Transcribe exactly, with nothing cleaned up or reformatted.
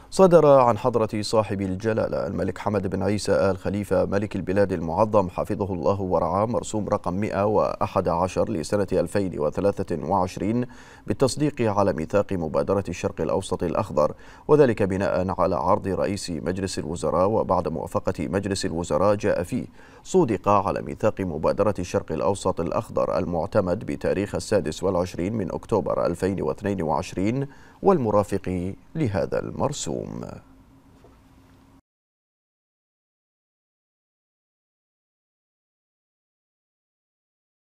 صدر عن حضرة صاحب الجلالة الملك حمد بن عيسى آل خليفة ملك البلاد المعظم حفظه الله ورعاه مرسوم رقم مئة وأحد عشر لسنة ألفين وثلاثة وعشرين بالتصديق على ميثاق مبادرة الشرق الأوسط الأخضر، وذلك بناء على عرض رئيس مجلس الوزراء، وبعد موافقة مجلس الوزراء جاء فيه صودق على ميثاق مبادرة الشرق الأوسط الأخضر المعتمد بتاريخ السادس والعشرين من أكتوبر ألفين واثنين وعشرين والمرافق لهذا المرسوم.